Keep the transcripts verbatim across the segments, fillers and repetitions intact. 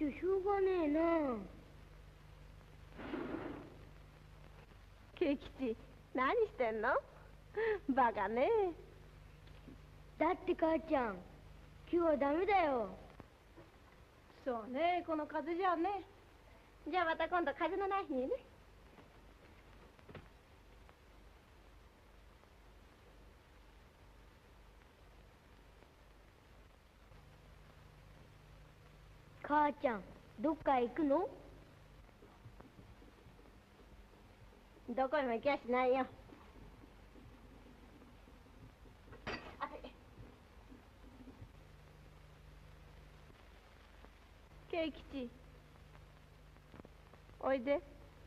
しょうがねえな。 圭吉、何してんの？バカね。 だって母ちゃん、今日はダメだよ。 そうね、この風じゃね。じゃあまた今度風のない日にね。 母ちゃん、どっか行くの？ どこにも行きゃしないよ。圭吉、おいで。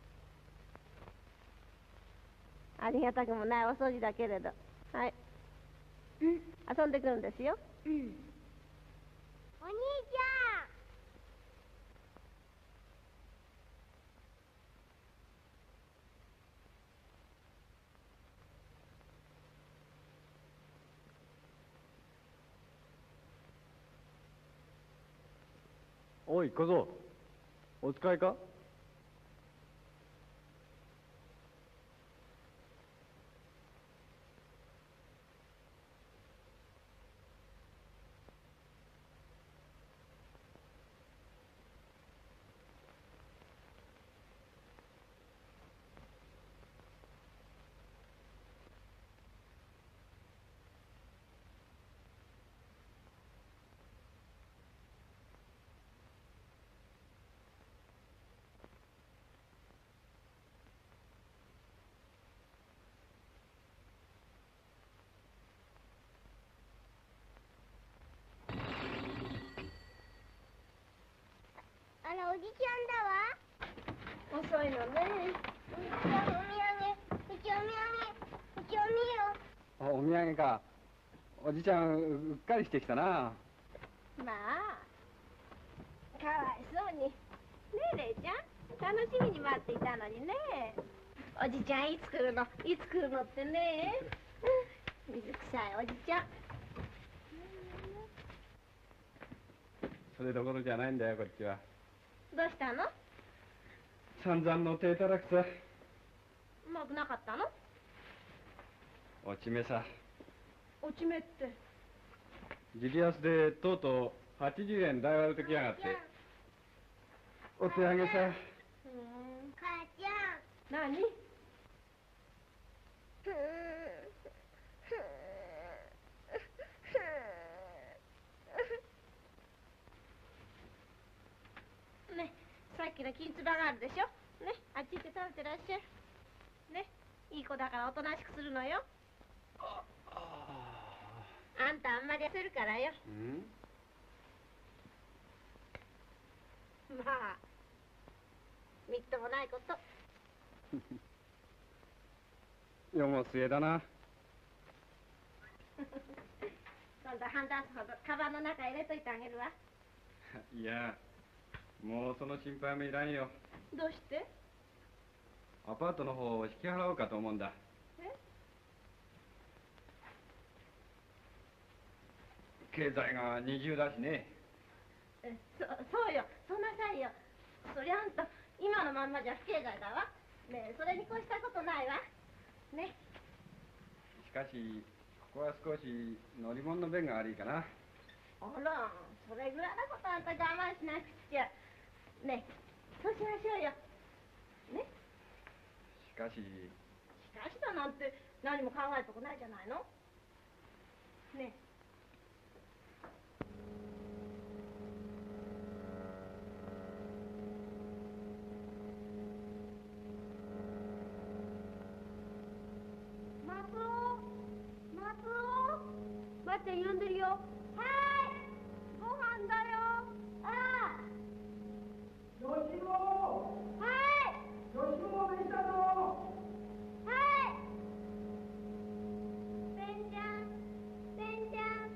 ありがたくもないお掃除だけれど。はい。 うん。 遊んでくるんですよ。 うん。お兄ちゃん。 おい小僧、お使いか？ あら、おじちゃんだわ。 遅いのね。 おじちゃん、お土産、うちお土産、うちおみよ。 お土産か。おじちゃんうっかりしてきたな。 まあ、かわいそうに。ねえ、レイちゃん、楽しみに待っていたのにね。おじちゃんいつ来るのいつ来るのってね。水臭いおじちゃん。 それどころじゃないんだよ、こっちは。 どうしたの？ 散々の手たらくさ。 うまくなかったの？ 落ち目さ。 落ち目って？ ジリアスでとうとうはちじゅうえん代割るときやがって。お手上げさ。 うん。 母ちゃん。 何？ね、さっきの金つばがあるでしょ。ね、あっち行って食べてらっしゃい。ね、いい子だからおとなしくするのよ。ああんたあんまり痩せるからよ。 うん？ まあ、みっともないこと。 世も末だな。 今度半ダースほどカバンの中入れといてあげるわ。 いや、もうその心配もいらんよ。 どうして？ アパートの方を引き払おうかと思うんだ。 え？ 経済が二重だしね。 え、そ、そうよ、そうなさいよ。そりゃあんた今のまんまじゃ不経済だわ。ねえ、それに越したことないわ。ね。 しかしここは少し乗り物の便が悪いかな。 あら、それぐらいのことあんた我慢しなくちゃ。ねえ、そうしましょうよ。ね。 しかし。 しかしだなんて何も考えるとこないじゃないの。ねえ。 ばあちゃん呼んでるよ。はーい。ご飯だよ。ああ。 よしも。 はい。 よしも飯だぞ。 はい。ペンちゃん。ペンちゃん。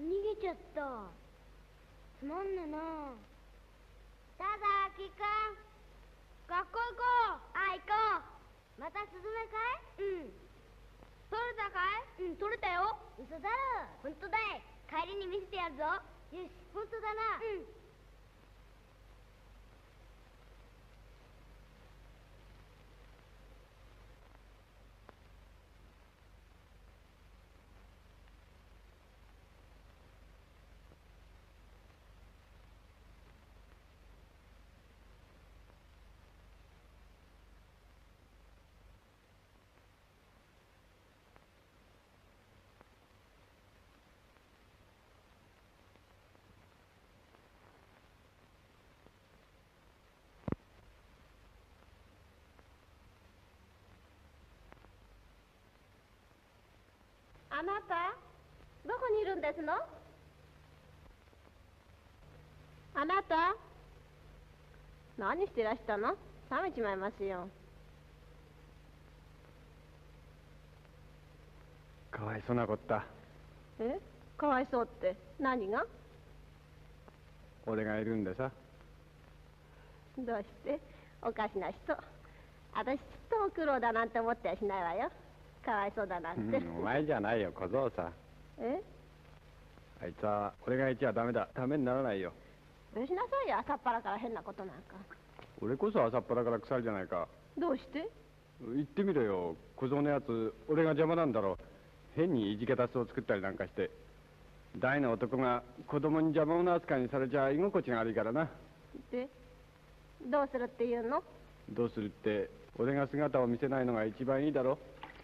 逃げちゃった。つまんねえな。ただきくん、学校行こう。あ、行こう。またスズメかい？うん。取れたかい？うん、取れたよ。嘘だろ。ほんとだい。帰りに見せてやるぞ。よし、ほんとだな。うん。 あなた、どこにいるんですの？あなた、何してらしたの？冷めちまいますよ。 かわいそうなこった。 え？かわいそうって何が？ 俺がいるんでさ。 どうして？おかしな人。私ちっとも苦労だなんて思ってはしないわよ。かわいそうだなんて、 うん、お前じゃないよ、小僧さ。 え？ あいつは俺がいちゃダメだ。ためにならないよ。 どうしなさいよ、朝っぱらから変なことなんか。 俺こそ朝っぱらから腐るじゃないか。 どうして？ 言ってみろよ、小僧のやつ。俺が邪魔なんだろう。変にいじけた巣を作ったりなんかして。大の男が子供に邪魔者扱いにされちゃ居心地が悪いからな。 で、どうするっていうの？ どうするって、俺が姿を見せないのが一番いいだろ。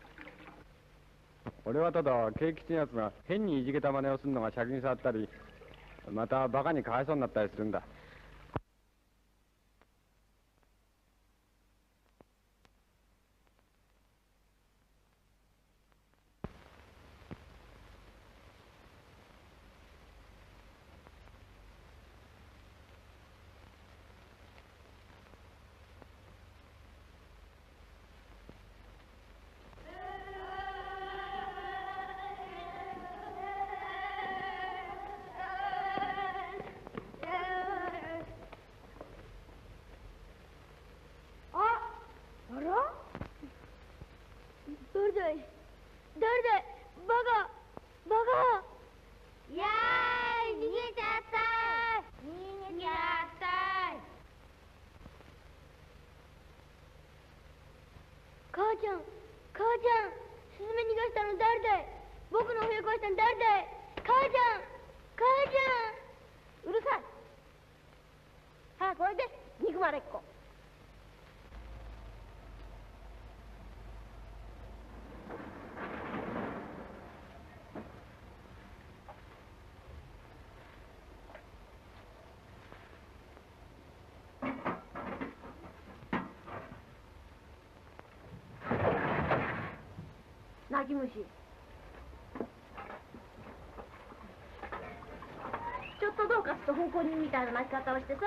俺はただ慶吉のやつが変にいじけた真似をするのが尺に触ったり、またバカにかわいそうになったりするんだ。 誰だい？誰だい？バカ！バカ！やーい！逃げちゃったー！逃げちゃったー！母ちゃん！母ちゃん！スズメ逃がしたの誰だい？僕の笛壊したの誰だい？母ちゃん！母ちゃん！ うるさい。早くおいで、憎まれっ子。泣き虫。ちょっとどうかすと奉公人みたいな泣き方をしてさ。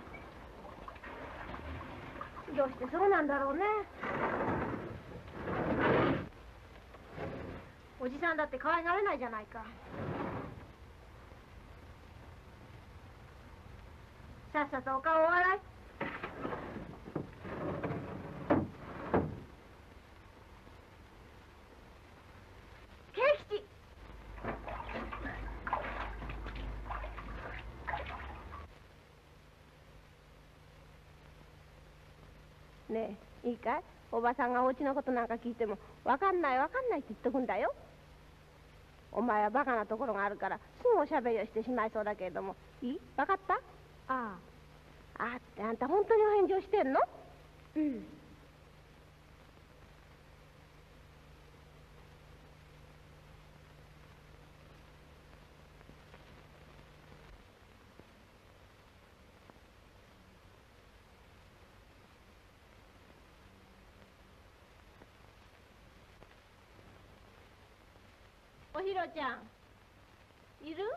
どうしてそうなんだろうね。おじさんだって可愛がれないじゃないか。さっさとお顔を洗い。ねえ、いいかい？おばさんがお家のことなんか聞いてもわかんないわかんないって言っとくんだよ。お前はバカなところがあるからすぐおしゃべりをしてしまいそうだけれども、いい？わかった？ああ。あってあんた本当にお返事をしてんの？うん。おひろちゃん、いる？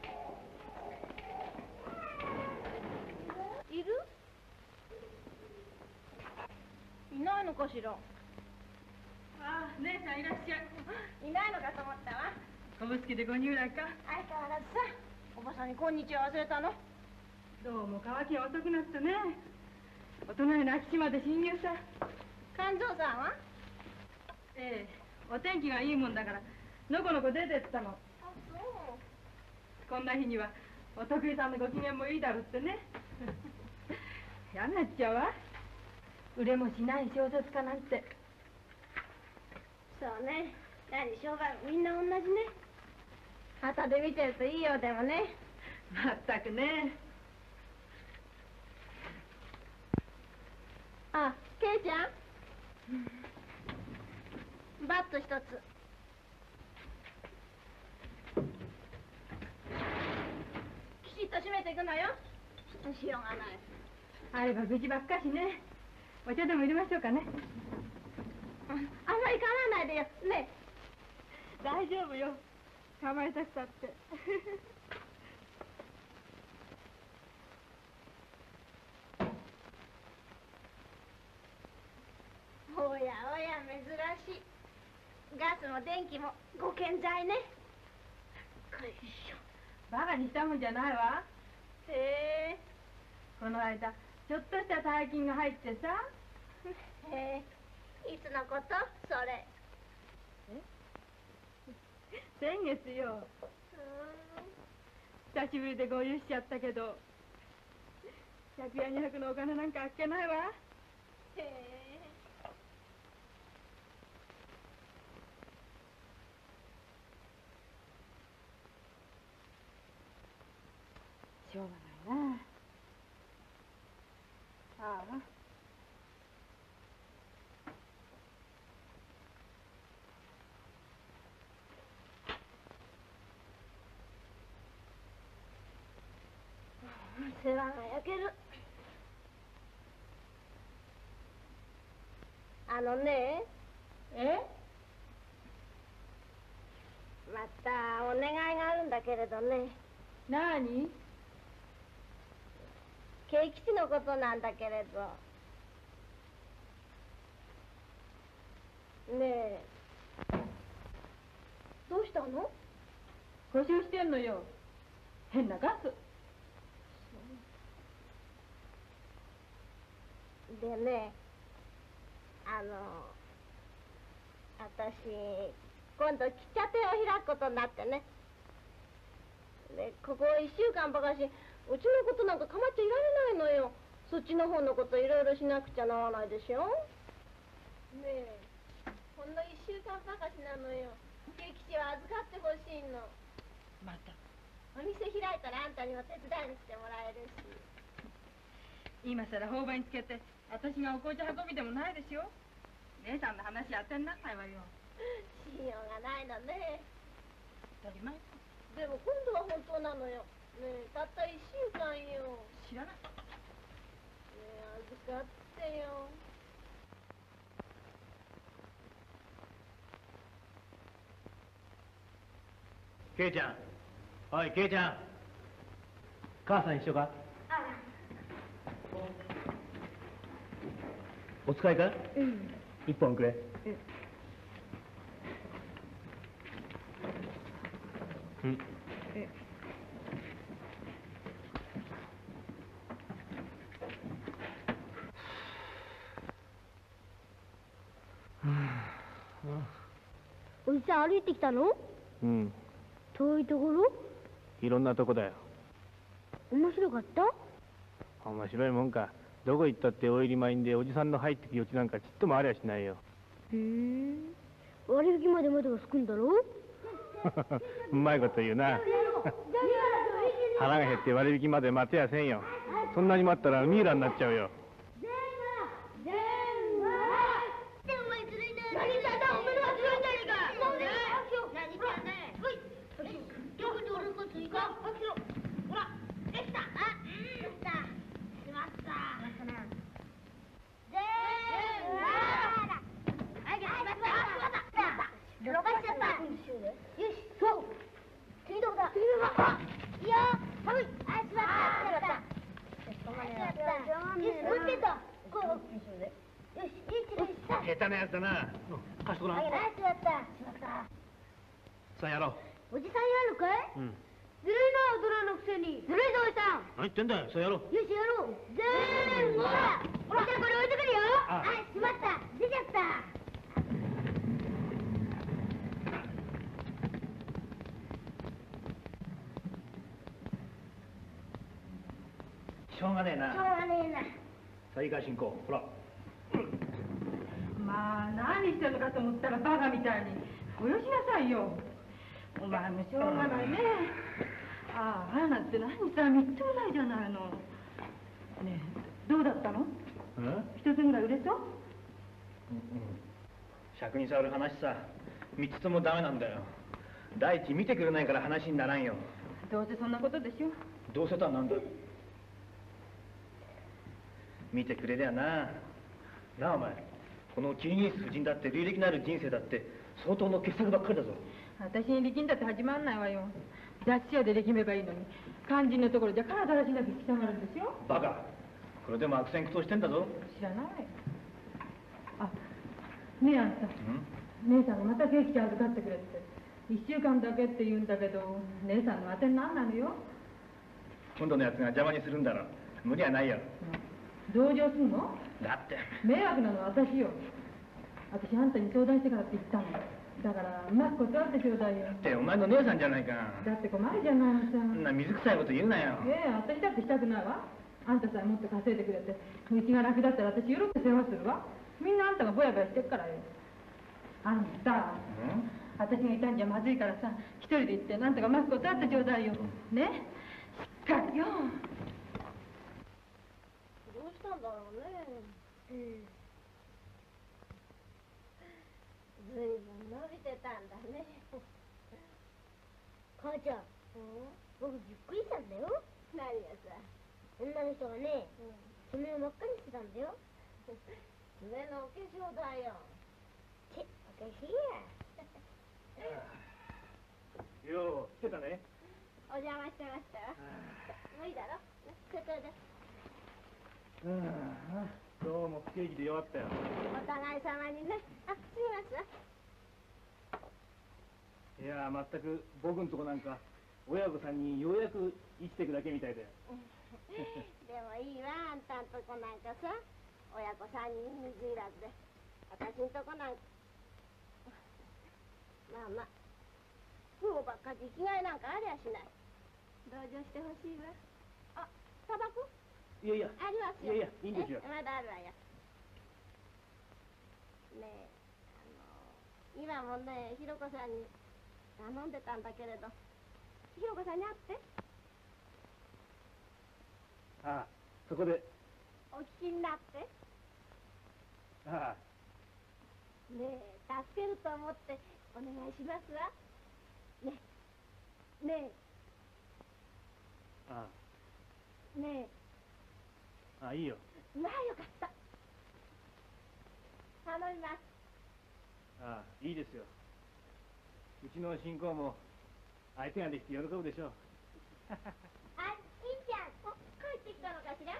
いる？いないのかしら。 ああ、姉さんいらっしゃい。 いないのかと思ったわ。 おぶすきでご入来か。 相変わらずさ、おばさんにこんにちは忘れたの。 どうも乾きが遅くなったね。お隣の空き地まで侵入さ。 勘蔵さんは？ ええ、お天気がいいもんだからのこのこ出てったの。 あ、そう。 こんな日にはお得意さんのご機嫌もいいだろうってね。嫌になっちゃうわ。売れもしない小説家なんて。 そうね。何商売みんな同じね。旗で見てるといいようでもね。 まったくね。 あ、ケイちゃん。バット一つ。きちっと閉めていくのよ。しようがない。 あれば愚痴ばっかしね。お茶でも入れましょうかね。 あんまり構わないでよ。ね。 大丈夫よ。構えたくたって。 おやおや珍しい。ガスも電気もご健在ね。よいしょ。 バカにしたもんじゃないわ。 へえ。 この間ちょっとした大金が入ってさ。 へえ。いつのこと？それ。 先月よ。久しぶりで合流しちゃったけどひゃくやにひゃくのお金なんかあっけないわ。 へえ。 しょうがないな。ああ。 世話が焼ける。あのね。 え？ またお願いがあるんだけれどね。 なに？ 慶吉のことなんだけれど。ねえ。どうしたの？ 故障してんのよ。変なガス。 でね、あの、私、今度喫茶店を開くことになってね。で、ここ一週間ばかし、うちのことなんか構っちゃいられないのよ。そっちの方のこといろいろしなくちゃならないでしょ。ねえ、ほんの一週間ばかしなのよ。慶吉は預かってほしいの。 また。 お店開いたらあんたにも手伝いに来てもらえるし。 今さら頬張につけて私がお紅茶運びでもないでしょ。姉さんの話当てにならないわよ。 しようがないのね。 当たり前。 でも今度は本当なのよ。ねえ、たった一週間よ。 知らない。 ねえ、預かってよ。 ケイちゃん。おい、ケイちゃん。母さん一緒か？お使いか？うん。一本くれ。うん。うん。 おじさん歩いてきたの？ うん。 遠いところ？ いろんなとこだよ。 面白かった？ 面白いもんか。どこ行ったって大入り満員でおじさんの入ってく余地なんかちっともありゃしないよ。 ふん。割引までまでがつくんだろ？ うまいこと言うな。腹が減って割引まで待てやせんよ。そんなに待ったらミイラになっちゃうよ。 下手なやつだな。貸しとらん。さあやろう。 おじさんやるかい？ うん。 ずるいな、大人のくせに。ずるいぞ、おじさん。 何言ってんだよ、そうやろう。 よし、やろう。全部ほら。ほら、じゃあこれ置いてくるよ。 ああ、しまった。出ちゃった。 しょうがねえな。 しょうがねえな。 さあいいか、進行。ほら。 まあ何してんのかと思ったらバカみたいにごよしなさいよ。お前もしょうがないね。ああ、あなんて何さみっともないじゃないの。ねえ、どうだったの？ うん？ 一つぐらい売れそう？ うんうん。尺に触る話さ、三つともダメなんだよ。第一見てくれないから話にならんよ。 どうせそんなことでしょ。 どうせとはなんだ。見てくれりゃな。なあお前、このキリギリス夫人だって履歴のある人生だって相当の傑作ばっかりだぞ。 私に力んだって始まんないわよ。雑誌屋で力めばいいのに、肝心のところじゃ体だらしなく刻まるんでしょ。 バカ。これでも悪戦苦闘してんだぞ。 知らない。あ、ねえあんた、 うん？ 姉さんがまたケーキちゃん預かってくれって一週間だけって言うんだけど、姉さんの当てになんなのよ。 今度のやつが邪魔にするんだろ。無理はないよ。 同情すんの？ だって迷惑なのは私よ。私あんたに相談してからって言ったの。だからうまく断ってちょうだいよ。 ってお前の姉さんじゃないか。 だって困るじゃないのさ。 そんな水臭いこと言うなよ。 ええ、私だってしたくないわ。あんたさえもっと稼いでくれてうちが楽だったら私喜んで世話するわ。みんなあんたがぼやぼやしてるからよ。あんた、 うん？ 私がいたんじゃまずいからさ、一人で行ってなんとかうまく断ってちょうだいよ。ね、しっかりよ。 どうしたんだろうね。 うん。 ずいぶん伸びてたんだね。 母ちゃん、僕びっくりしたんだよ。 何がさ。 女の人がね、爪を真っ赤にしてたんだよ。 爪のお化粧だよ。 ち、おかしいや。 よう、来てたね。 お邪魔してましたよ。もういいだろ。ちょっとで。 ああ、どうも不景気で弱ったよ。 お互い様にね。あ、すみません。 いや、まったく僕んとこなんか親子さんにようやく生きていくだけみたいだよ。 でもいいわ、あんたんとこなんかさ。親子さんにん水いらずで。私んとこなんか。まあまあ。夫婦ばっかり生きがいなんかありゃしない。同情してほしいわ。あ、タバコいやいや、 ありますよ。 いやいや、いいんですよ。 えまだあるわよ。ねえ、あの、今もね、ひろこさんに頼んでたんだけれど、ひろこさんに会って。 ああ、そこで。 お聞きになって。 ああ。 ねえ、助けると思ってお願いしますわ。ねえ、ねあえ、ねあ、ああ、いいよ。 え、まあよかった。頼みます。 ああ、いいですよ。うちの新婚も相手ができて喜ぶでしょう。 あ、いいちゃん、お、帰ってきたのかしら。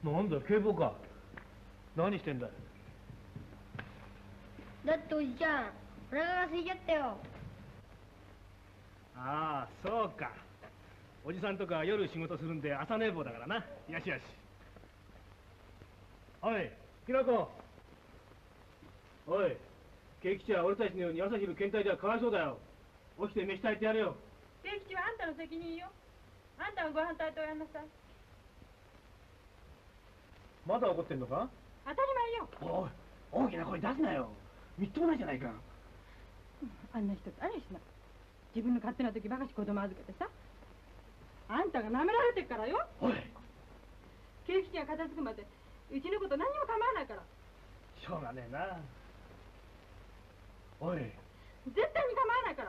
なんだよ、警棒か。何してんだよ。 だっておじちゃん、お腹が空いちゃったよ。 ああ、そうか。おじさんとか夜仕事するんで朝寝坊だからな。よしよし。おい、きなこ。おい、ケイキチは俺たちのように朝昼検体ではかわいそうだよ。起きて飯炊いてやれよ。 定吉はあんたの責任よ。あんたがご飯炊いておやんなさい。 まだ怒ってんのか？ 当たり前よ。 おい、大きな声出すなよ。みっともないじゃないか。 あんな人誰しな。自分の勝手な時ばかし子供預けてさ。あんたが舐められてるからよ。 おい、 定吉が片付くまでうちのこと何にも構わないから。 しょうがねえな。おい、 絶対に構わないから。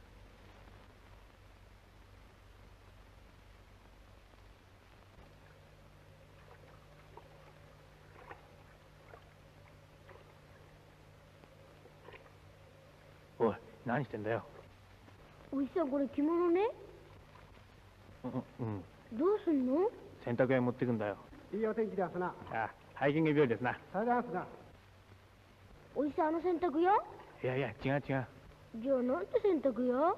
おい、何してんだよ。 おじさん、これ着物ね。 うん、 どうすんの？ 洗濯屋に持ってくんだよ。 いいお天気ですな。 ああ、ハイキング日和ですな。 さよならすな。 おじさん、あの洗濯屋？ いやいや、違う違う。 じゃあなんて洗濯屋？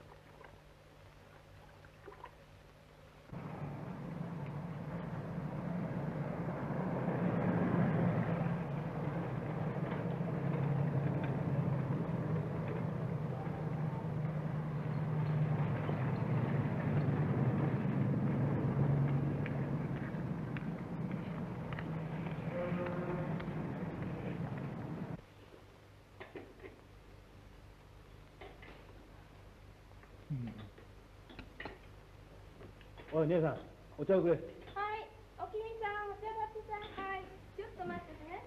おい、姉さん、お茶をくれ。 はい、おきみさん、お茶だってさ。はい、ちょっと待っててね。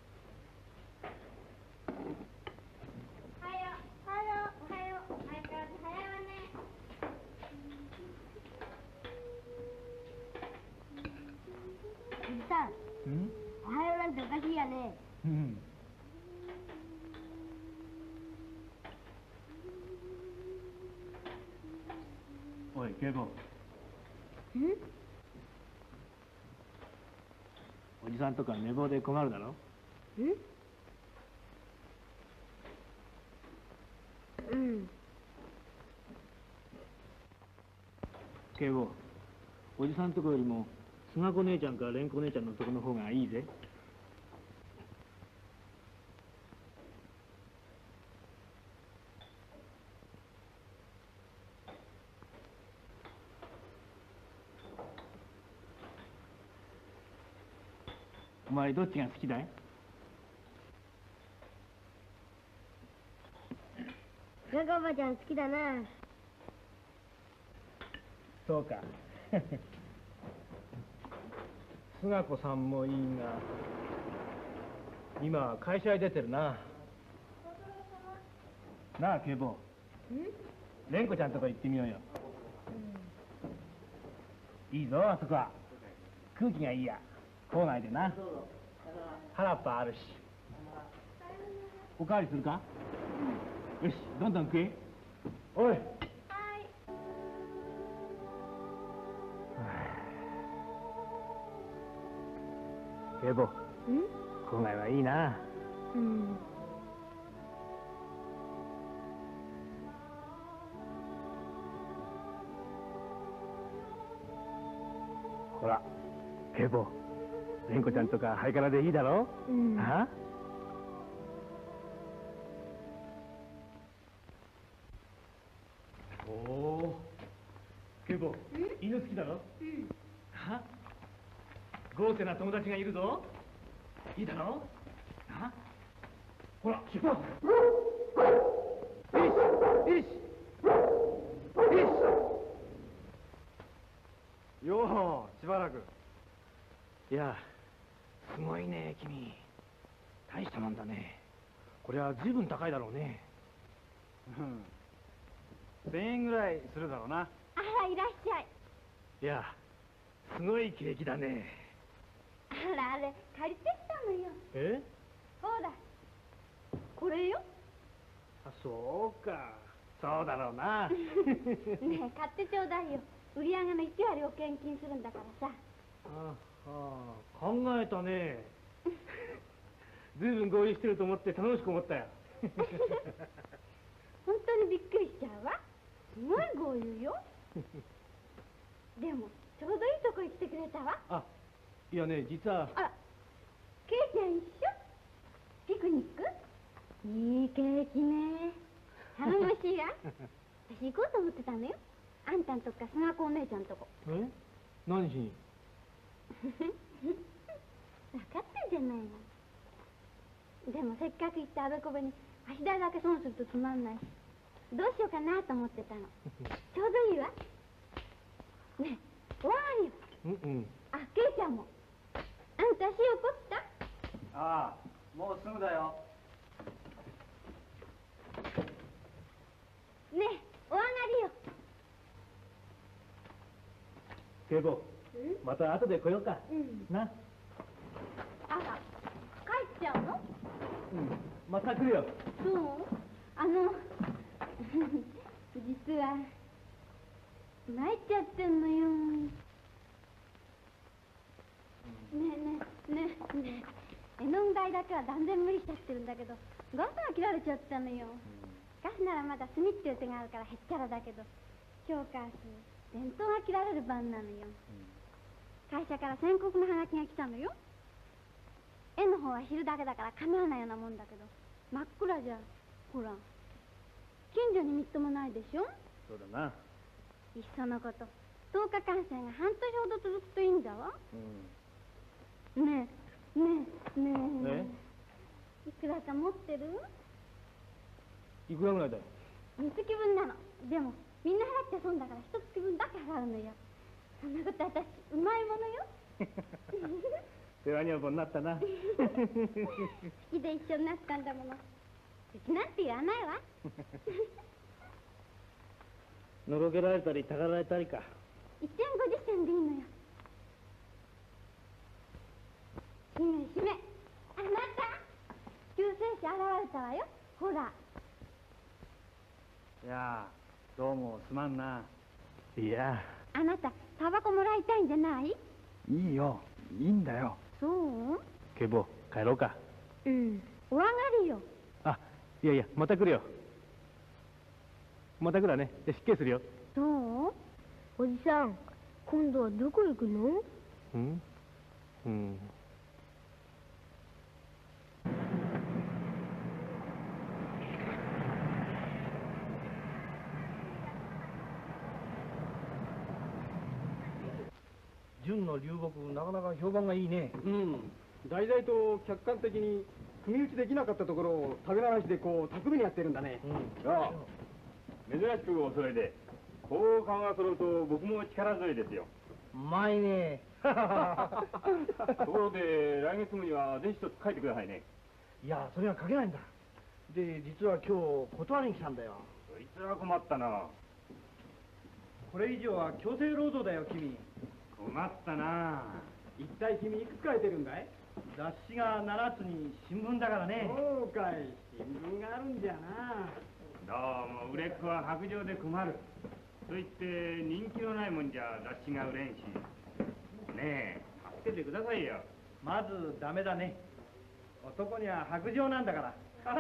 おはよう、おはよう、おはよう、相変わらず早いわね。 おじさん、 うんおはようなんておかしいやね。 うん。おい、警部。 ん？ おじさんとか寝坊で困るだろ。 ん？うん。 警部、おじさんとこよりも菅子姉ちゃんか蓮子姉ちゃんのとこの方がいいぜ。お前どっちが好きだい？ ガガおばちゃん好きだな。 そうか。菅子さんもいいが、今は会社へ出てるな。なあ、警部。蓮子ちゃんとこ行ってみようよ。いいぞ、あそこは。空気がいいや。校内でな。原っぱあるし。おかわりするか？よし、どんどん食え。おい。警部、校内はいいな。 うん。 ほら、警部、蓮子ちゃんとかハイカラでいいだろ？ うん。 あ？おお、警部、犬好きだろ？うん。は？豪勢な友達がいるぞ。いいだろ？あ？ほら、出発。よし、よし、よし。 よう、しばらく。 いや、すごいね、君。大したもんだね。これは随分高いだろうね。 うん。千円ぐらいするだろうな。 あら、いらっしゃい。 いや、すごい喜劇だね。 あら、あれ借りてきたのよ。 え？ ほら、これよ。 あ、そうか。そうだろうな。 ねえ、買ってちょうだいよ。売り上げのいち割を献金するんだからさ。 あああ、考えたね。ずいぶん合流してると思って楽しく思ったよ。 本当にびっくりしちゃうわ。すごい豪遊よ。でもちょうどいいとこへ来てくれたわ。 あ、いやね、実は。 あら、ケイちゃん一緒？ピクニック？いいケーキね。頼もしいわ。私行こうと思ってたのよ。あんたんとこか須賀子お姉ちゃんとこ。 え？何しに？ 分かってんじゃないの。でもせっかく行ったあべこべに足代だけ損するとつまんないし、どうしようかなと思ってたの。ちょうどいいわ。ねえ、おわがりよ。 うんうん。 あ、ケイちゃんも。あんた足怒った？ ああ、もうすぐだよ。 ねえ、お上がりよ。 警部、また後で来ようか。 うん。 な。 あら、帰っちゃうの？ うん、また来るよ。 そう？あの、実は、参っちゃってんのよ。ねえねえねえねえ、絵の具代だけは断然無理しちゃってるんだけど、ガスが切られちゃったのよ。ガスならまだ炭っていう手があるからへっちゃらだけど、今日か明日、電灯が切られる番なのよ。会社から宣告のハガキが来たのよ。絵の方は昼だけだからかなわないようなもんだけど、真っ暗じゃ、ほら、近所にみっともないでしょ。 そうだな。 いっそのこと、とおかかんせんが半年ほど続くといいんだわ。 うん。 ねえ、ねえ、ねえ。 ねいくらか持ってる？ いくらぐらいだよ。 三月分なの。でも、みんな払っちゃ損だから一月分だけ払うのよ。そんなこと私、うまいものよ。 世話女房になったな。 好きで一緒になったんだもの。うちなんて言わないわ。 のろけられたりたかられたりか。 一銭五十銭でいいのよ。しめしめ。あなた、救世主現れたわよ。ほら。 いやあ、どうもすまんな。 いや。 あなた、タバコもらいたいんじゃない？ いいよ、いいんだよ。 そう？ 警部、帰ろうか。 うん。お上がりよ。 あ、いやいや、また来るよ。また来るわね。で、失敬するよ。 そう？おじさん、今度はどこ行くの？ うんうん。純の流木、なかなか評判がいいね。 うん。題材と客観的に組み打ちできなかったところを食べなしでこう巧みにやってるんだね。 うん。 ああ、珍しくお揃いで、こう勘が揃うと僕も力強いですよ。 うまいね。 ところで来月号にはぜひ一つ書いてくださいね。 いや、それは書けないんだ。で、実は今日断りに来たんだよ。 そいつは困ったな。 これ以上は強制労働だよ、君。 困ったな。 一体君いくつ書いてるんだい？雑誌がななつに新聞だからね。 そうかい、新聞があるんじゃな。どうも売れっ子は白状で困る。と言って人気のないもんじゃ雑誌が売れんし。ねえ、助けてくださいよ。 まずダメだね。男には白状なんだから。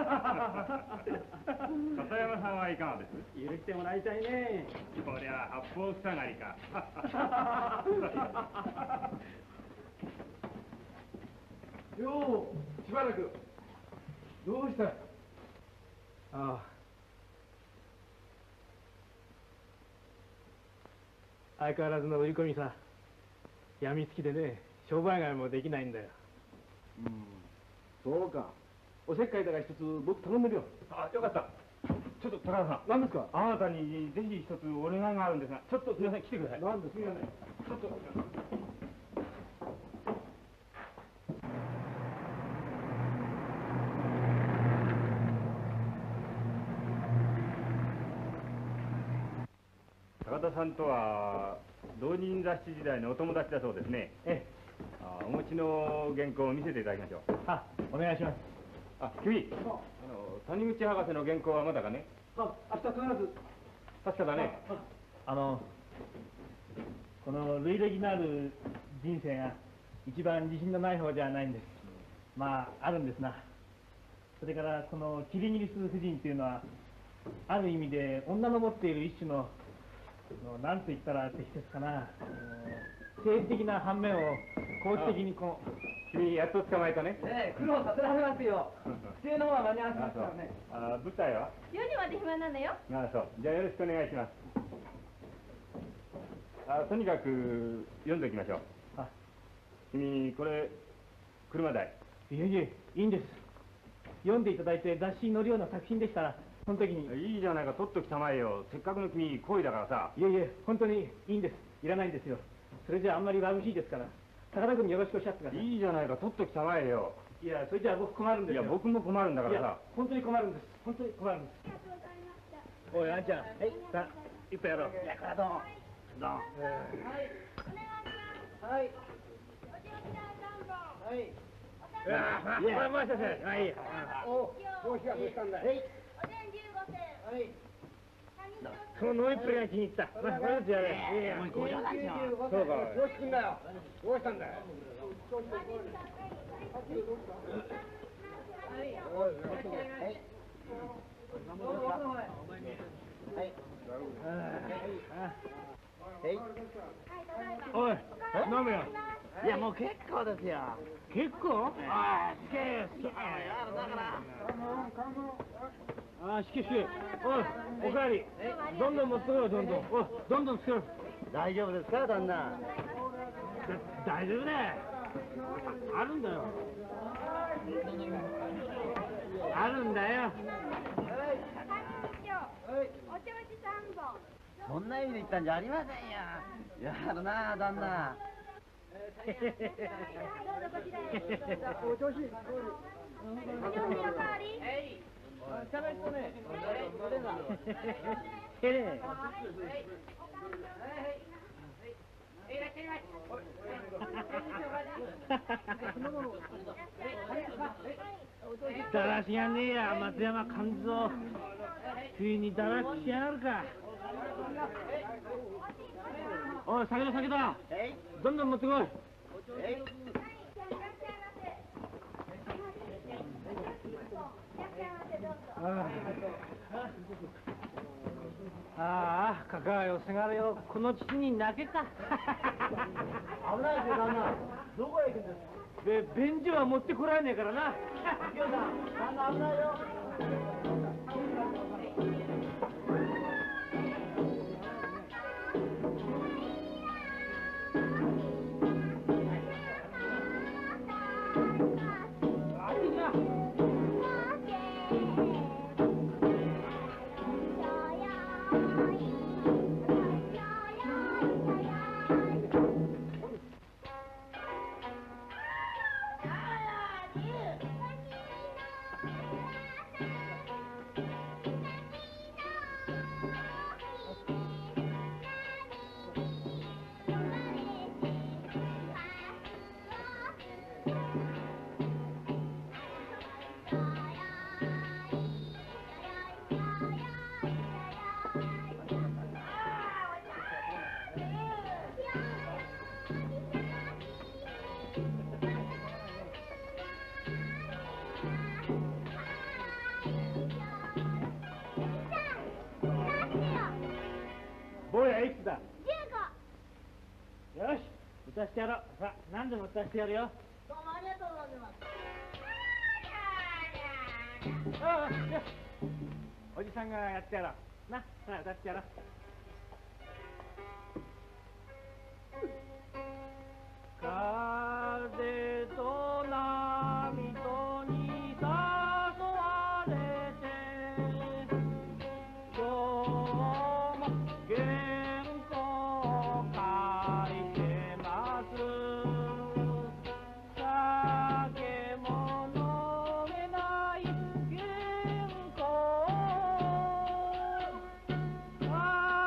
片山さんはいかがです？ 許してもらいたいね。 こりゃ八方塞がりか。 よう、しばらく。どうした？ああ。相変わらずの売り込みさ。やみつきでね、商売街もできないんだよ。 うん、そうか。おせっかいだが一つ僕頼んでるよ。 あ、よかった。 ちょっと高田さん。 何ですか？ あなたにぜひ一つお願いがあるんですが、ちょっとすみません、来てください。 何ですか？ すみません。ちょっと。高田さんとは同人雑誌時代のお友達だそうですね。 ええ。 あ、お持ちの原稿を見せていただきましょう。 あ、お願いします。 あ、君、あの谷口博士の原稿はまだかね？ あ、明日必ず。 確かだね。 あの、この類歴のある人生が一番自信のない方じゃないんです。まああるんですな。それからこのキリギリス夫人っていうのはある意味で女の持っている一種の何と言ったら適切かな、政治的な反面を公式的にこう。君やっと捕まえたね。 ええ、苦労させられますよ。不正の方は間に合わせますからね。 あ、舞台は？ よじまで暇なのよ。 ああ、そう。じゃあよろしくお願いします。あ、とにかく読んでおきましょう。あ、君これ車代。 いえいえ、いいんです。読んでいただいて雑誌に載るような作品でしたらその時に。 いいじゃないか、取っときたまえよ。せっかくの君恋だからさ。 いえいえ、本当にいいんです。いらないんですよ。それじゃあんまり眩しいですから。高田君によろしくおっしゃってください。 いいじゃないか、取っときたまえよ。 いや、それじゃあ僕困るんですよ。 いや、僕も困るんだからさ。 本当に困るんです。本当に困るんです。おい、あんちゃん。はい。さあ、一杯やろう。いや、これどうも。どうも。はい。はい。はい。ああ、いや、回してください。はい。お、どうした、どうしたんだ。はい。 おでんじゅうごせん。 はい。その飲みっぷりが気に入った。まあ、これじゃね。いや、もうご冗談じゃん。そうか。どうしてんだよ。どうしたんだよ。おい、飲むよ。いや、もう結構ですよ。結構？ああ、すげえ、すげえ。だから。ああ、しけしけ。おい、おかわり。どんどん持ってこいよ、どんどん。おい、どんどんつけろ。大丈夫ですか、旦那。大丈夫だよ。あるんだよ。あるんだよ。 おちょうちさんぼん。 そんな意味で言ったんじゃありませんよ。やるなあ、旦那。 どうぞこちらへ。 お調子。 お料理おかわり。 しゃべっとね。 へれ。だらしがねえや、松山勘蔵。ついにだらしやがるか。おい、酒だ酒だ。どんどん持ってこい。ああ、かかわよ、せがれよ、この父に泣けか。危ないですよ、旦那。どこへ行くんですか。で、便所は持ってこられねえからな。きよさん、旦那危ないよ。坊やいくつだ。 じゅうご。 よし、歌してやろう。さあ、何でも歌してやるよ。 どうもありがとうございます。 ああ、よし。おじさんがやってやろう。な、さあ、歌ってやろう。風と波とに誘われて今日も原稿書いてます酒も飲めない原稿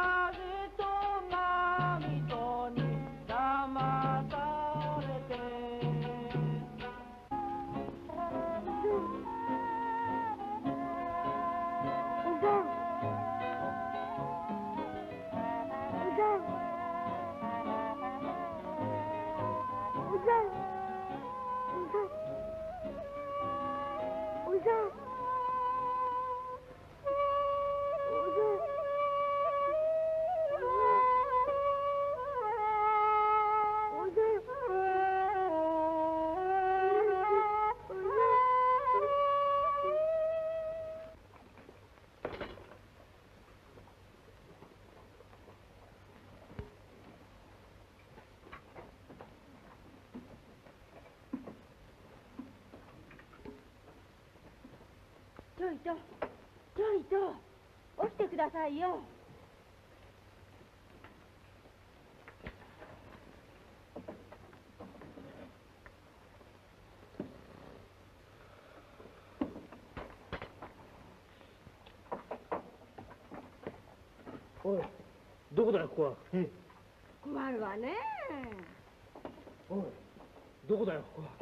いとちょいと起きてくださいよ。 おい、どこだよ、ここは。え困るわね。 おい、どこだよ、ここは。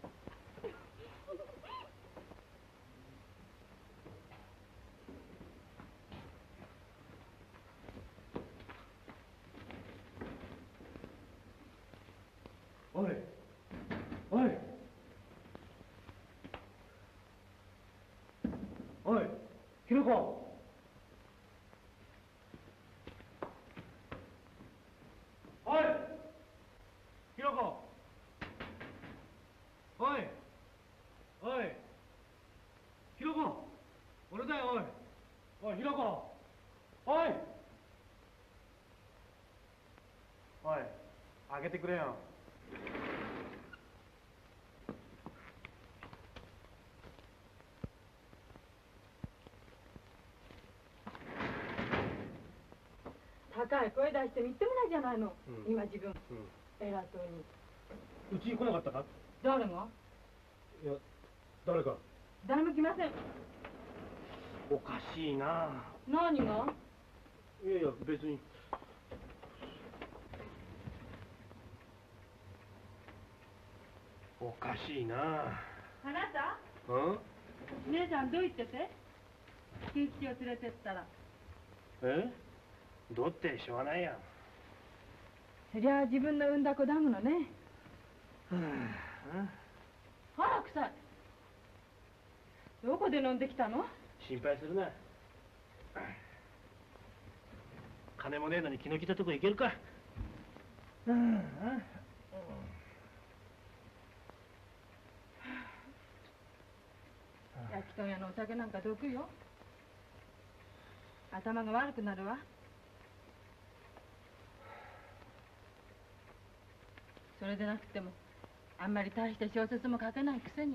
おい、おい、おい、ひろこ。おい、ひろこ。おい、おい、ひろこ。俺だよ、おい。おい、ひろこ。おい。おい、開けてくれよ。 高い声出してみってもないじゃないの、うん、今自分、うん、偉そうに。うちに来なかったか？ 誰が？ いや、誰か。 誰も来ません。 おかしいな。 何が？ いやいや、別に。おかしいな。 あなた？ うん？ 姉さんどう言ってて？圭吉を連れてったら。 え？どうってしょうがないやん。 そりゃあ自分の産んだ子だものね。 はあら臭い。どこで飲んできたの？ 心配するな。金もねえのに気の利いたとこ行けるか。 焼き豚屋のお酒なんか毒よ。頭が悪くなるわ。それでなくてもあんまり大した小説も書けないくせに。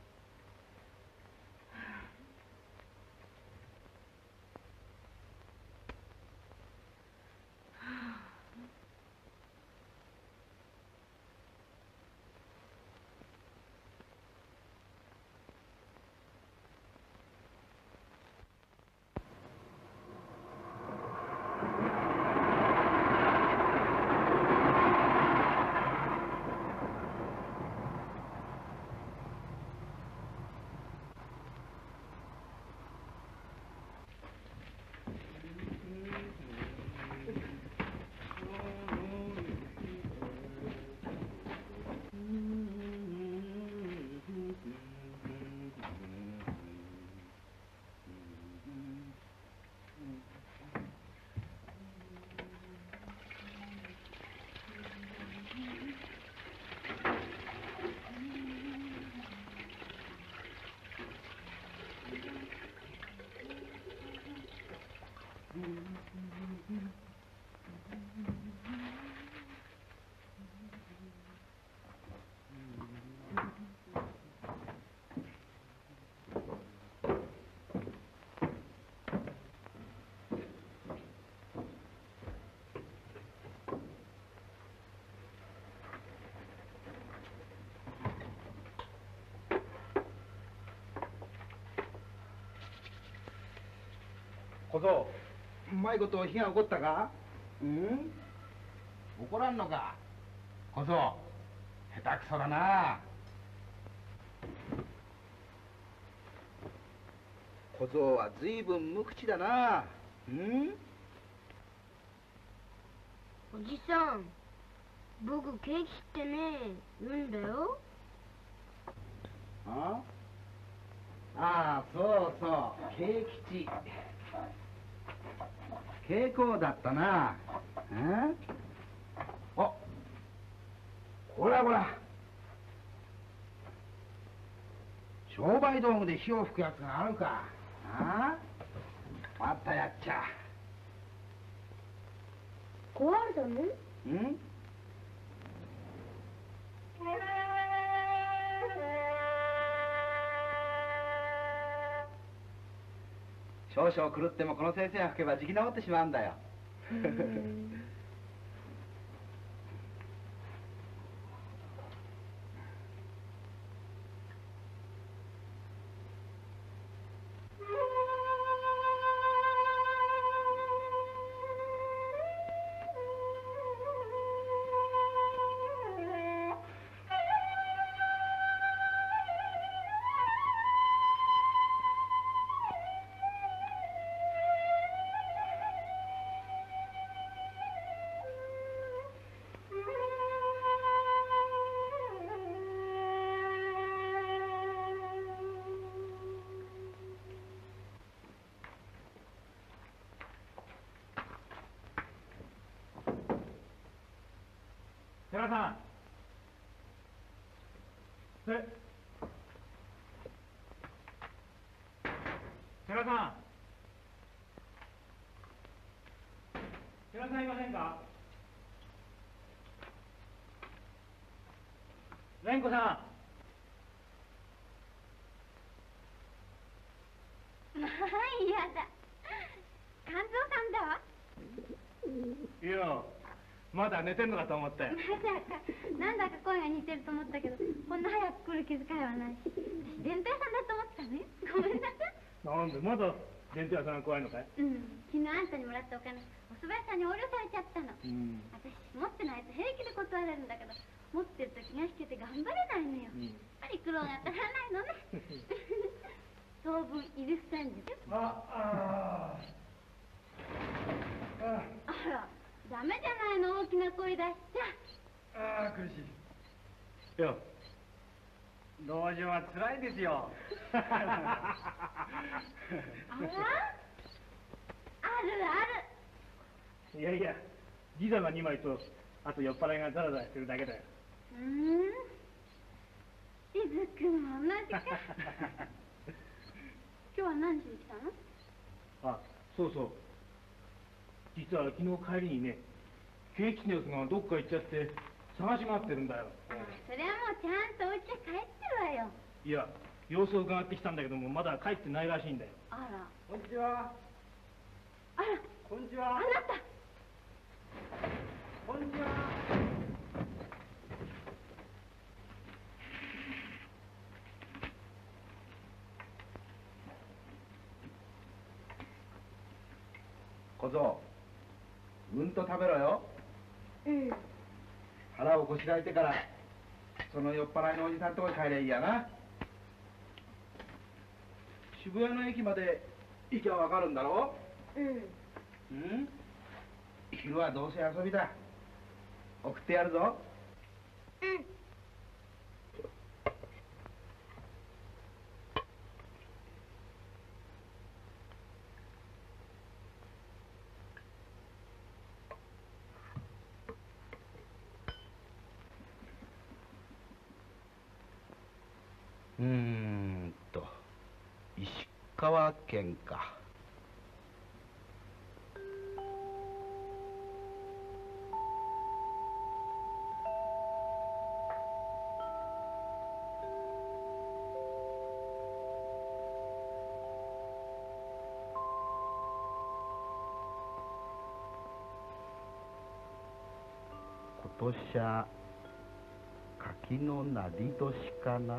小僧、うまいこと火が起こったか？うん？怒らんのか？小僧、下手くそだな。小僧はずいぶん無口だな。うん？ おじさん、僕ケーキってね言うんだよ。 あああ、そうそう慶吉。稽古だったな。え？あ、こらこら、商売道具で火を吹くやつがあるか。ああ、またやっちゃ。 壊れたの？ うん？ 少々狂ってもこの先生が吹けばじき治ってしまうんだよ。 寺さん。え。寺さん。寺さんいませんか。蓮子さん。 まあ嫌だ。勘三さんだわ。 いや、まだ寝てんのかと思って。 まさか、なんだか声が似てると思ったけど、こんな早く来る気遣いはないし。私、弁当屋さんだと思ってたね。ごめんなさい。 なんで、まだ弁当屋さんが怖いのかい？ うん、昨日あんたにもらったお金、お蕎麦屋さんに横領されちゃったの。 うん。 私、持ってないと平気で断れるんだけど、持ってると気が引けて頑張れないのよ。 うん、 やっぱり苦労が足らないのね。当分許さんですよ。 あ、ああ。 あら、ダメじゃないの、大きな声出しちゃ。 ああ、苦しい。よ。道場は辛いですよ。 あら、あるある。いやいや、地座がにまいと、あと酔っ払いがザラザラしてるだけだよ。 うーん。しずくも同じか。今日は何しに来たの？ あ、そうそう。実は昨日帰りにね、圭吉のやつがどっか行っちゃって探し回ってるんだよ。 あ、それはもうちゃんとお家へ帰ってるわよ。 いや、様子を伺ってきたんだけども、まだ帰ってないらしいんだよ。 あら。 こんにちは。 あら。 こんにちは。 あなた。 こんにちは。 小僧、うんと食べろよ。 うん。 腹をこしらえてからその酔っ払いのおじさんとこに帰りゃいいやな。渋谷の駅まで行きゃわかるんだろう。 うん。 うん。昼はどうせ遊びだ。送ってやるぞ。 うん。 うーんと石川県か。今年は柿のなり年かな。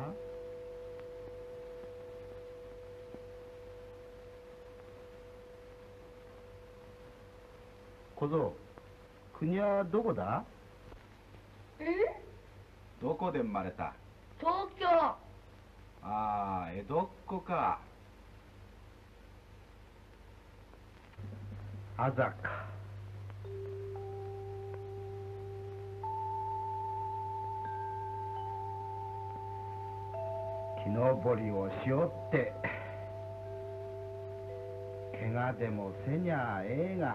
小僧、国はどこだ？ うん？ どこで生まれた？ 東京。 ああ、江戸っ子か。あざか。木登りをしよって、怪我でもせにゃええが。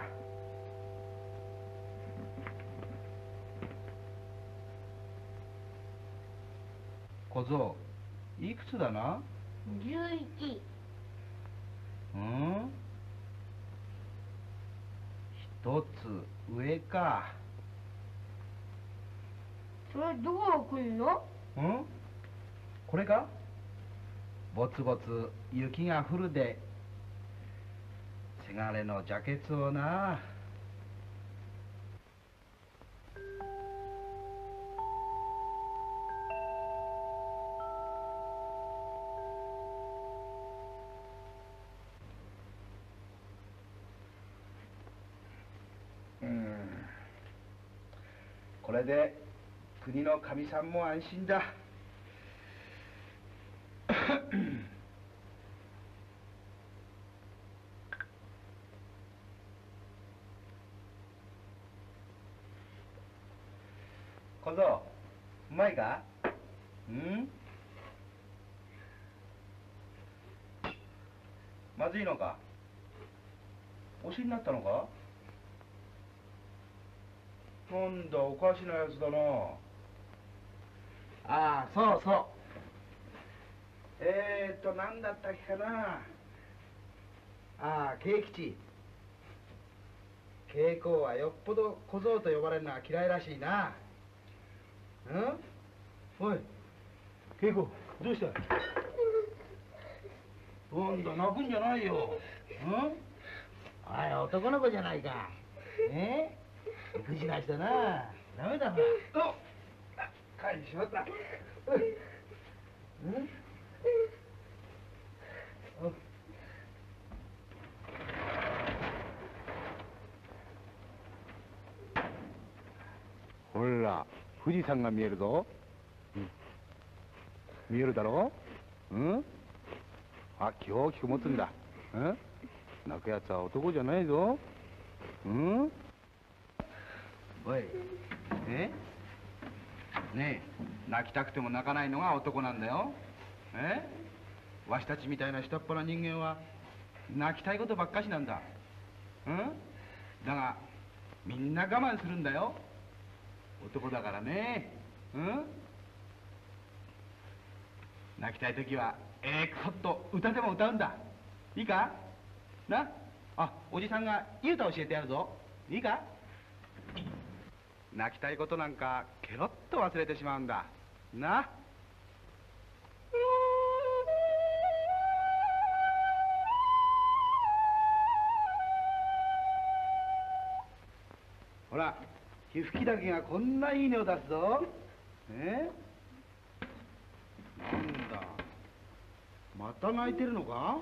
小僧、いくつだな？ じゅういち。 うん？一つ上か。 それどこ来んの？ うん？これか？ぼつぼつ雪が降るで、 せがれのジャケツをな。うん、これで国のかみさんも安心だ。小僧、うまいか？うん？まずいのか？おしになったのか？なんだ、おかしなやつだな。ああ、そうそう。えーっと、なんだったっけかな。ああ、慶吉。慶公はよっぽど小僧と呼ばれるのは嫌いらしいな。うん？おい、慶子、どうした？なんだ、泣くんじゃないよ。うん？あい、男の子じゃないか。え？育児なしだな。ダメだほら。おっ、帰ってしまった。うん？ほら、富士山が見えるぞ。うん、見えるだろう？うん？あ、気を大きく持つんだ。うん？泣くやつは男じゃないぞ。うん？おい、え？ねえ、泣きたくても泣かないのが男なんだよ。え？わしたちみたいな下っ端な人間は泣きたいことばっかしなんだ。うん？だがみんな我慢するんだよ。男だからね。うん？泣きたい時はえー、くそっと歌でも歌うんだ。いいかな。あ、おじさんがいい歌教えてやるぞ。いいか。泣きたいことなんかケロッと忘れてしまうんだな。ほら、皮膚きだけがこんないい音を出すぞ。え？なんだ、また泣いてるのか？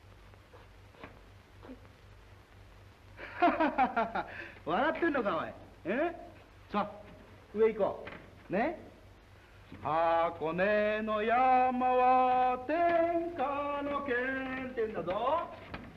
笑ってんのかおい。え？さあ、上行こう。ね？箱根の山は天下の剣ってんだぞ。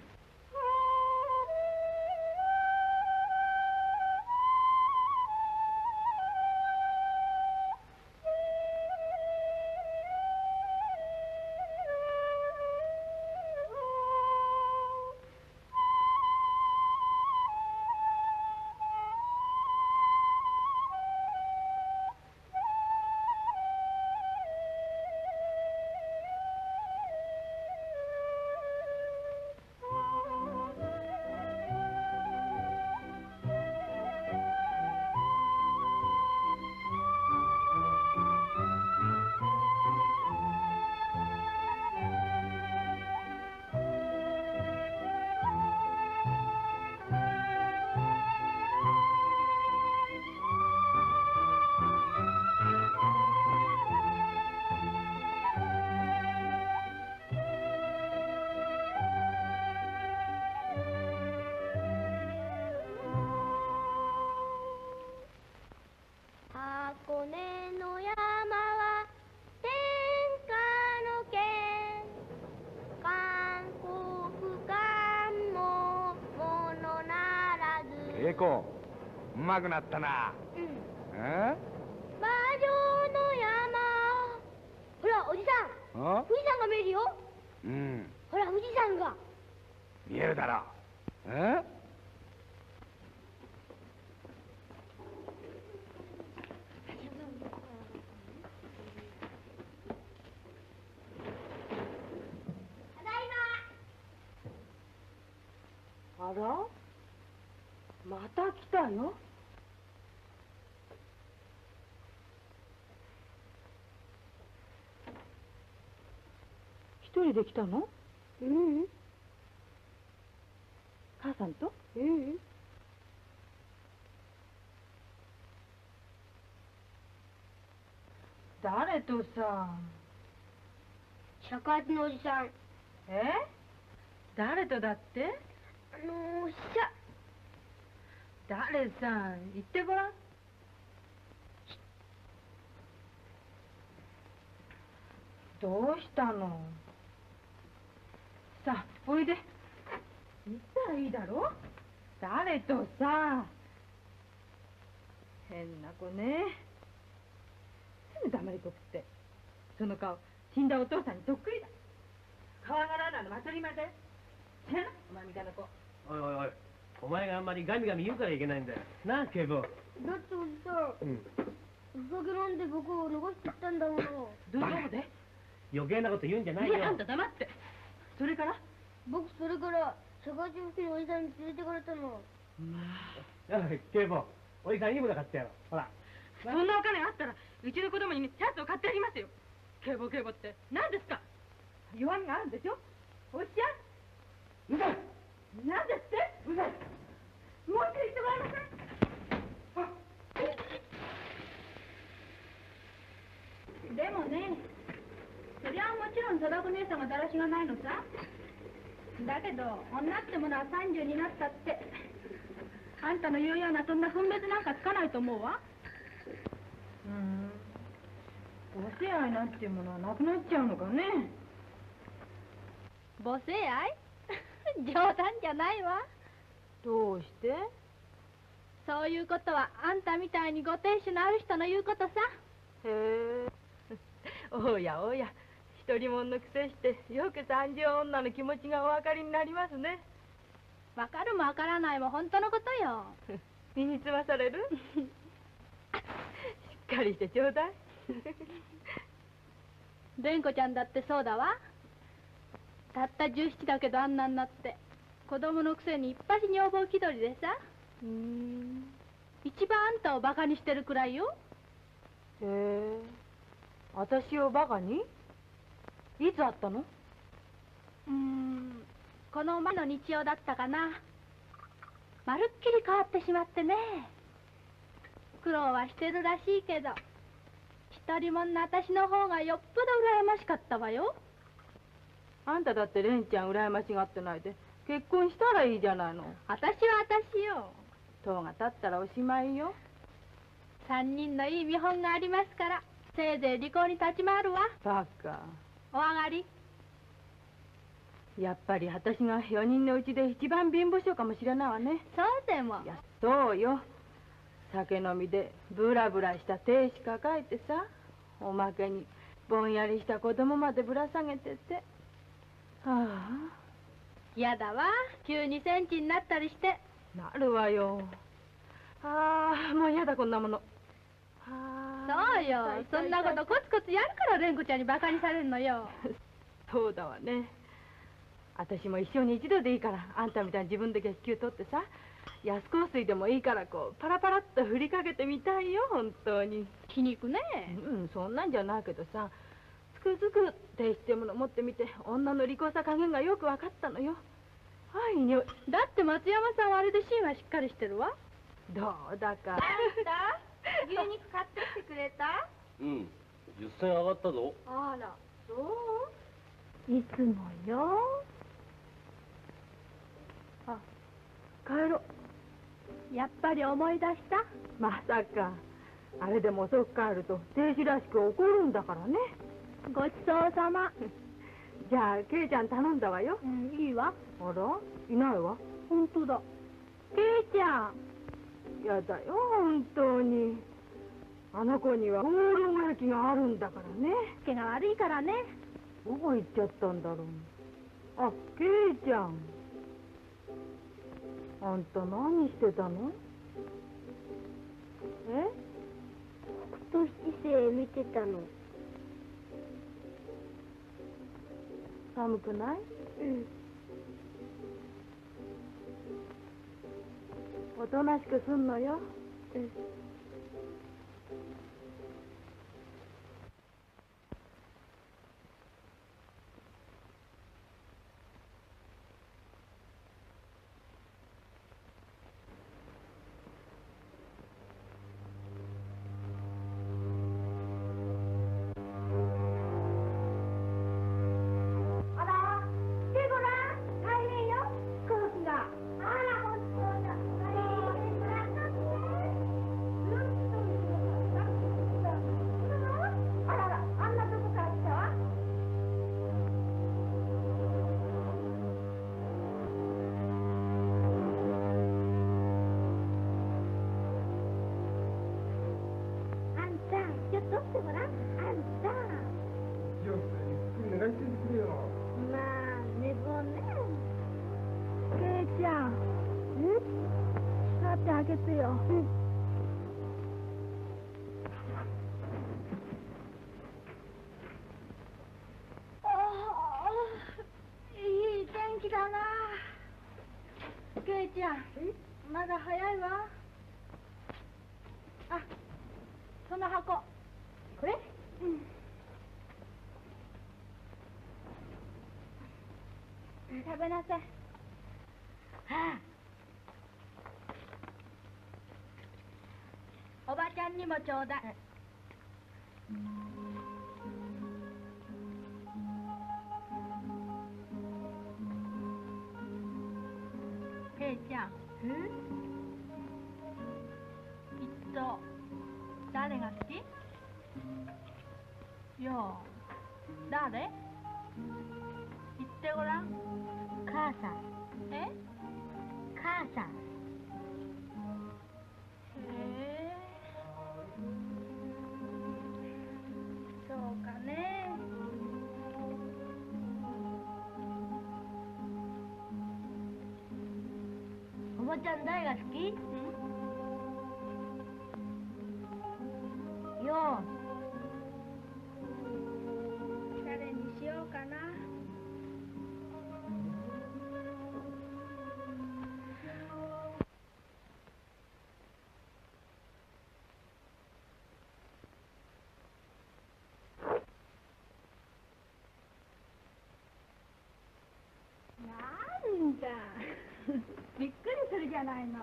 箱根の山は天下の剣、韓国間もものならず。 稽古うまくなったな。 うん。 え？ 魔女の山。ほらおじさん、 あ？ 富士山が見えるよ。 うん。 ほら富士山が見えるだろう。え？ あら、また来たよ。一人で来たの？ うん。 母さんと？ うん。 誰とさ？ 尺八のおじさん。 え？誰とだって？ あのー、しゃ。 誰さん、言ってごらん。どうしたの？さあ、おいで。言ったらいいだろ？誰とさ。変な子ね。すぐ黙りこくって。その顔、死んだお父さんにそっくりだ。可愛がらないのも当たり前だよ。せやな、お前みたいな子。 おいおいおい、お前があんまりガミガミ言うからいけないんだよ。なあ、警部。 だっておじさん、 うん。 お酒飲んで僕を逃していったんだもの。 どうで？ 余計なこと言うんじゃないよ。 いや、あんた黙って。それから？ 僕それから社会人付きのおじさんに連れてかれたの。 まあ。 おい警部、おじさんいいもの買ってやろう。ほら。 そんなお金あったら、うちの子供にね、シャツを買ってあげますよ。警棒警棒って何ですか？弱みがあるんでしょ？おっしゃうるさい。 何ですって？ うるさい。 もう一度言ってもらえません？でもね、そりゃもちろん戸田子姉さんがだらしがないのさ。だけど女ってものはさんじゅうになったってあんたの言うようなそんな分別なんかつかないと思うわ。うん、母性愛なんていうものはなくなっちゃうのかね。 母性愛冗談じゃないわ。 どうして？ そういうことはあんたみたいにご亭主のある人の言うことさ。 へえ。おやおや、一人者のくせしてよく三十女の気持ちがお分かりになりますね。 わかるもわからないも本当のことよ。 身につまされる？しっかりしてちょうだい。 蓮子ちゃんだってそうだわ。たった十七だけどあんなになって子供のくせに一発女房気取りでさ。 うーん。 一番あんたをバカにしてるくらいよ。 へえ。私をバカに？いつ会ったの？ うーん、この前の日曜だったかな。まるっきり変わってしまってね。苦労はしてるらしいけど一人者の私の方がよっぽど羨ましかったわよ。 あんただって蓮ちゃん羨ましがってないで結婚したらいいじゃないの。 私は私よ。 塔が立ったらおしまいよ。 三人のいい見本がありますからせいぜい離婚に立ち回るわ。 バカ。 お上がり。 やっぱり私が四人のうちで一番貧乏症かもしれないわね。 そうでも。 いや、そうよ。酒飲みでブラブラした亭主抱えてさ、おまけにぼんやりした子供までぶら下げてて。はあ。 やだわ。急に戦地になったりして。 なるわよ。ああ、もうやだこんなもの。 そうよ。そんなことコツコツやるから蓮子ちゃんにバカにされるのよ。 そうだわね。私も一生に一度でいいからあんたみたいに自分で月給取ってさ、安香水でもいいからこうパラパラっと振りかけてみたいよ本当に。 気にくね。 うん、そんなんじゃないけどさ、つくづく亭主ってもの持ってみて女の利口さ加減がよく分かったのよ。はい、におい。 だって松山さんはあれで芯はしっかりしてるわ。 どうだか。 あんた牛肉買ってきてくれた？ うん、じゅっせん上がったぞ。 あら、そういつもよ。あ、帰ろう。やっぱり思い出した？ まさかあれでも遅く帰ると亭主らしく怒るんだからね。 ごちそうさま。 じゃあケイちゃん頼んだわよ。 うん、いいわ。 あら、いないわ。 本当だ。ケイちゃん。 やだよ本当に。あの子には放浪が焼きがあるんだからね。 毛が悪いからね。 どこ行っちゃったんだろう。あ、ケイちゃん。あんた何してたの？え？ 北斗七星見てたの。 寒くない？ うん。 おとなしくすんのよ。 うん。 ってごらん。あんた。 じゃあ、ゆっくり寝かしてくれよ。 まあ、寝坊ね。 けいちゃん、 うん座ってあげてよ。 うん。 ああ、いい天気だな。けいちゃん、まだ早いわ。あ、その箱。 これ？ うん。食べなさい。 はおばちゃんにもちょうだい。けいちゃん、 うん？ きっと誰が好き？よう、誰？言ってごらん。 母さん。 え？ 母さん。 へえ、そうかね。 おばちゃん誰が好き？よ誰にしようかな。なんだびっくりするじゃないの。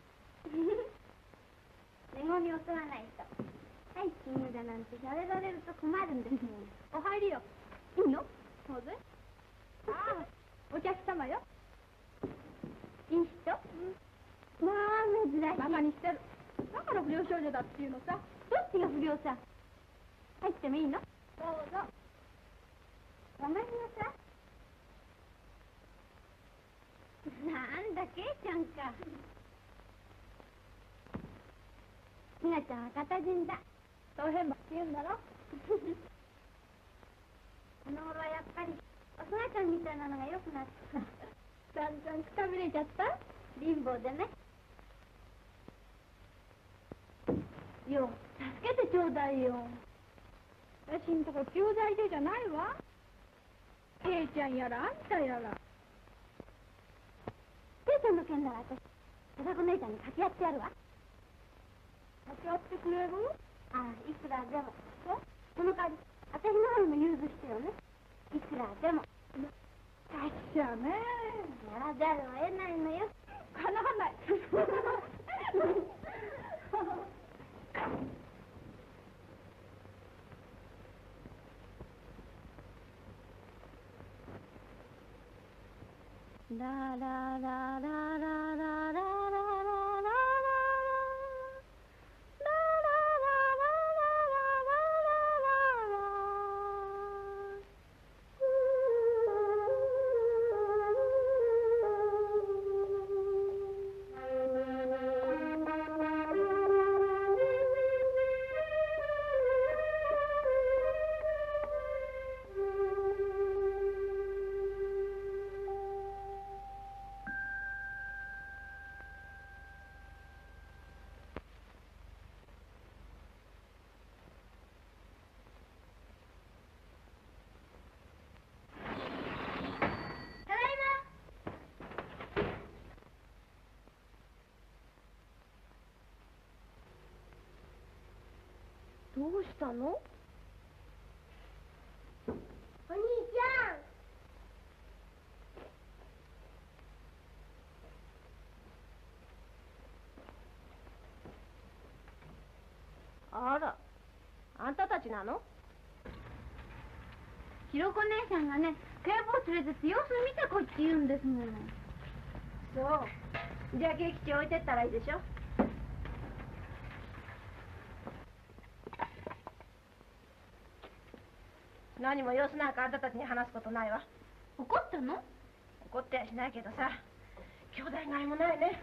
寝言に襲わないと。はい金魚だなんてされられると困るんですもん。 お入りよ。 いいの？ そうぜ。ああ、お客様よ。 いい人？まあ珍しい。 バカにしてる。だから不良少女だっていうのさ。 どっちが不良さ？入ってもいいの？ どうぞ。 ごめんなさい。なんだけいちゃんか。ひなちゃんは片人だ。 そう変ばって言うんだろ。 この頃はやっぱりおすがちゃんみたいなのがよくなった。 だんだんくたびれちゃった。 貧乏でね。 よ、助けてちょうだいよ。私んとこ駐在所じゃないわ。ケイちゃんやらあんたやら。 ケイちゃんの件なら私、貞子姉ちゃんに掛け合ってやるわ。 掛け合ってくれる？ ああ、いくらでも。え？その代わり、私の方にも融通してよね。いくらでも。 達者ね。 やらざるを得ないのよ。 かなわない。 ラララララララララどうしたの？お兄ちゃん。 あら、あんたたちなの？ ひろこ姉さんがね、警棒連れてって様子見てこいって言うんですもん。 そう。じゃあケーキ置いてったらいいでしょ。何も様子なんかあんたたちに話すことないわ。 怒ったの？ 怒ってやしないけどさ、兄弟がいもないね。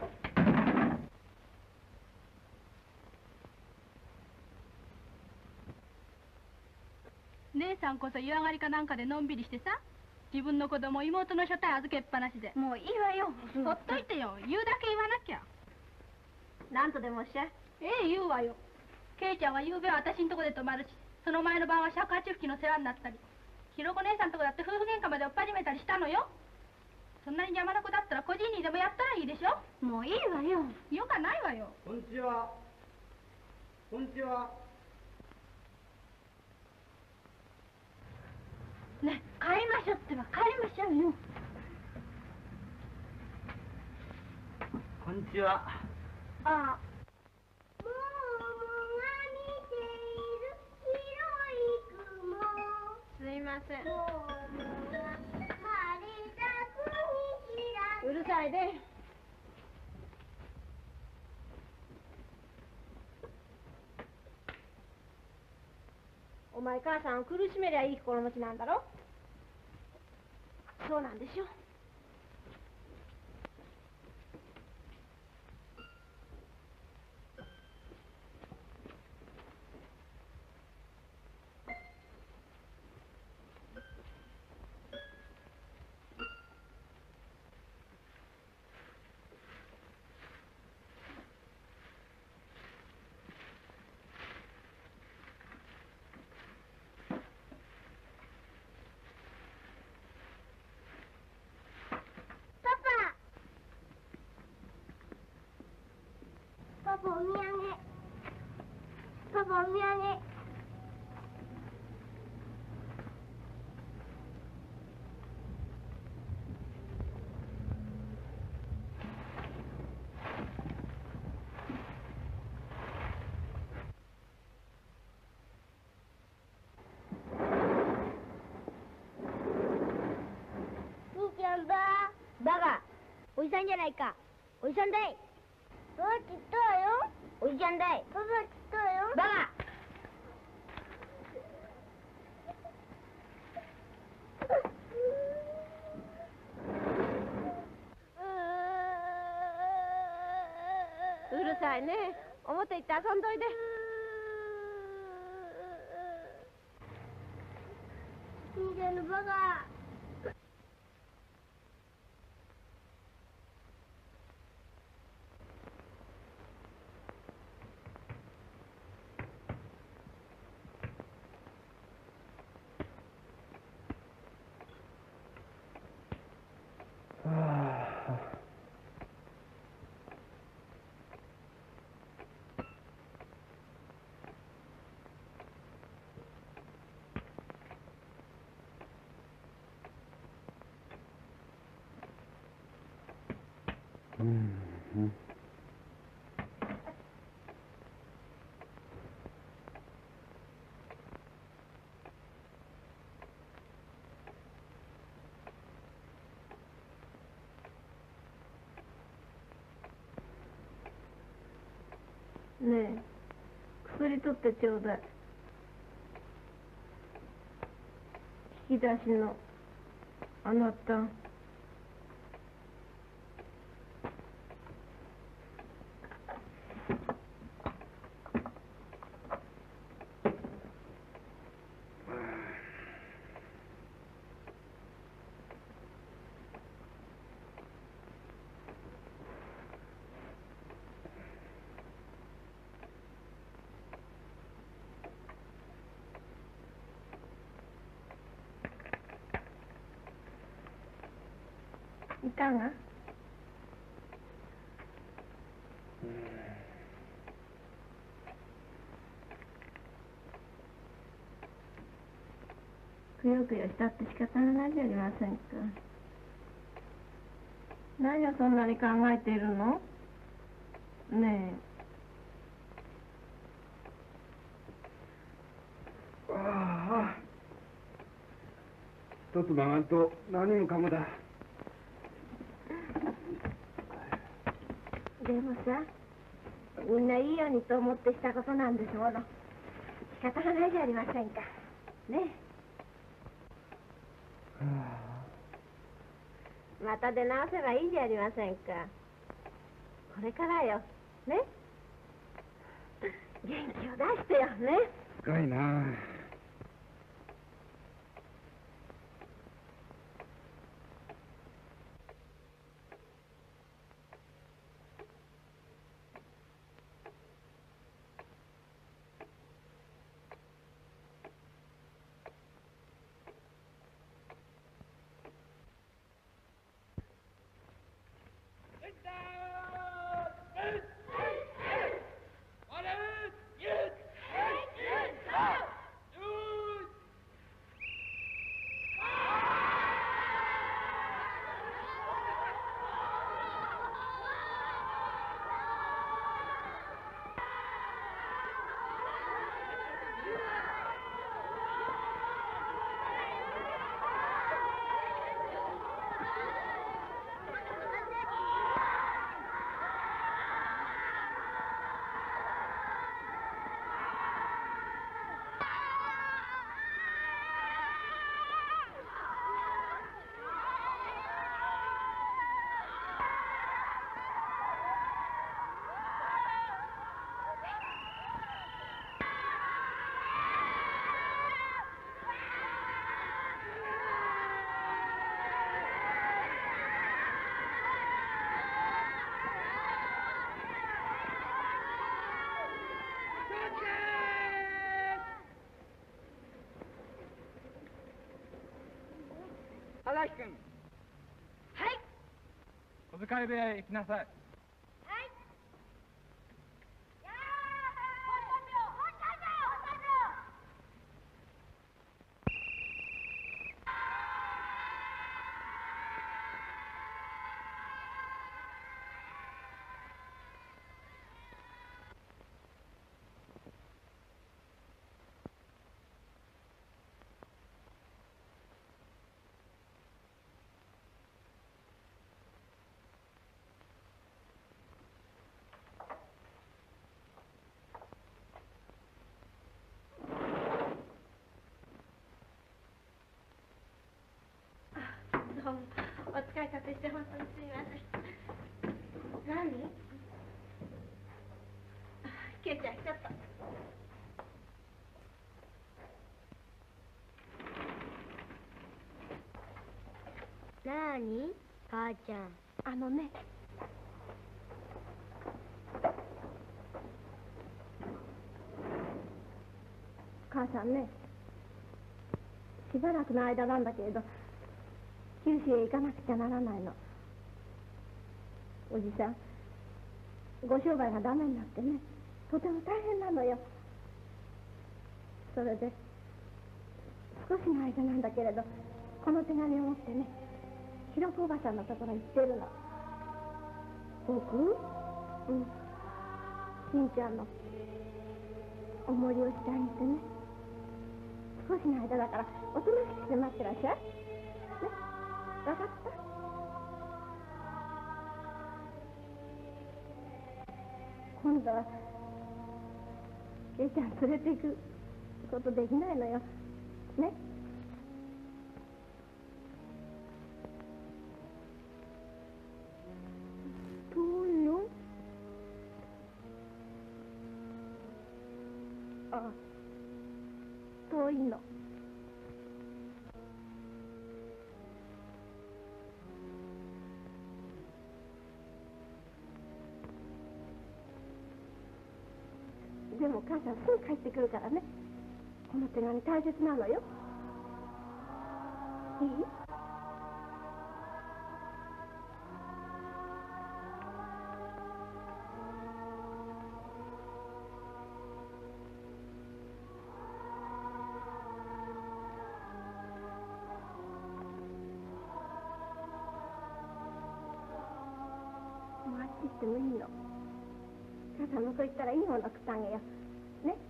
姉さんこそ湯上がりかなんかでのんびりしてさ、自分の子供妹の所帯預けっぱなしで。 もういいわよ。 ほっといてよ。言うだけ言わなきゃ。 なんとでもおっしゃい。 ええ、言うわよ。ケイちゃんは夕べは私んとこで泊まるし、その前の晩は尺八吹きの世話になったり、ひろこ姉さんとこだって夫婦喧嘩まで追っ始めたりしたのよ。そんなに邪魔な子だったら個人にでもやったらいいでしょ。 もういいわよ。 よかないわよ。 こんにちは。こんにちは。 ね、帰りましょうってば、帰りましょうよ。 こんにちは。 ああ。 ももが見ている白い雲。 すいません。 ももが晴れた国知らうるさいで。お前母さんを苦しめりゃいい心持ちなんだろ。そうなんでしょ。 パパお土産。パパお土産。兄ちゃんだ。バカ。おじさんじゃないか。おじさんだい。パパちったよ。おじちゃんだい。パパちったよ。バカ。 うるさいね。表行って遊んどいで。 兄ちゃんのバカ。 うんうんねえ、薬取ってちょうだい。引き出しのあなた。いかが？くよくよしたって仕方がないじゃありませんか。何をそんなに考えているの？ねああ。一つ曲がると何もかもだ。 でもさ、みんないいようにと思ってしたことなんですもの。仕方がないじゃありませんか。ね。また出直せばいいじゃありませんか。これからよ。ね。元気を出してよね。 深いな。 崎君。 はい。 小遣い部屋へ行きなさい。 はい。やー、もうさんびょう、もうさんびょう、もうさんびょう。 どうもお使いかけして本当にすみません。何？ケイちゃんちょっと。 なーに母ちゃん。 あのね。母さんね、しばらくの間なんだけれど九州へ行かなくちゃならないの。おじさんご商売がダメになってね、とても大変なのよ。それで少しの間なんだけれどこの手紙を持ってね、ひろこおばさんのところに行ってるの。僕？うん。しんちゃんのお守りをしてあげてね。少しの間だからおとなしくして待ってらっしゃい。ね、わかった？今度はケイちゃん連れて行くことできないのよ。ね。遠いの？ああ、遠いの。でも母さんすぐ帰ってくるからね。この手紙大切なのよ。いい？もうあっち行ってもいいの。母さんもそう言ったらいいもの食ってあげよう。ね。ね。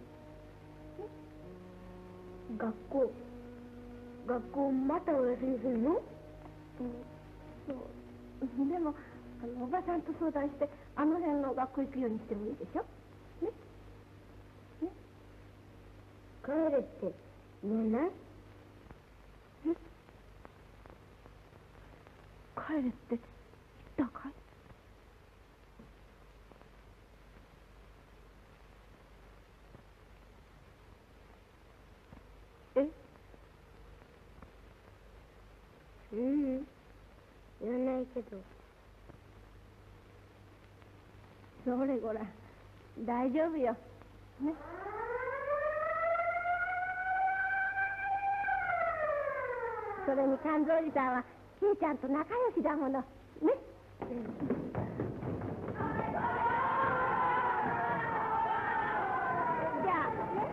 学校。学校またお休みするの？うん、そう。でも、あの、おばさんと相談して、あの辺の学校行くようにしてもいいでしょ？ね。ね。 帰れって言えない？ 帰れって言ったかい？ え？うん、言わないけど。 それごらん、大丈夫よ。ね。それに勘三おじさんはケイちゃんと仲良しだもの。ね。うん。じゃあね。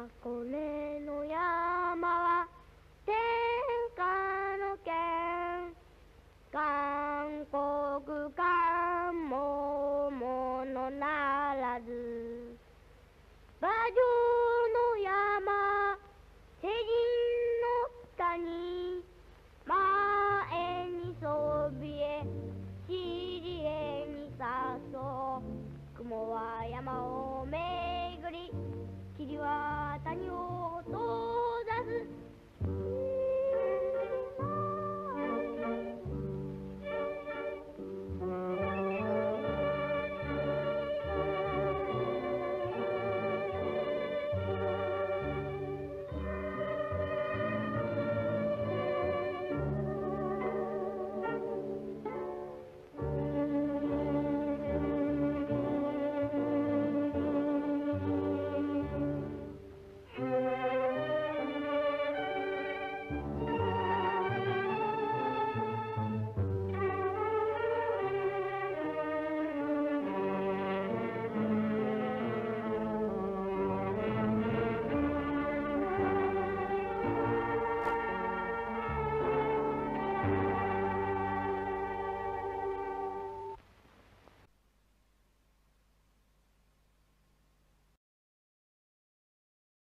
箱根の山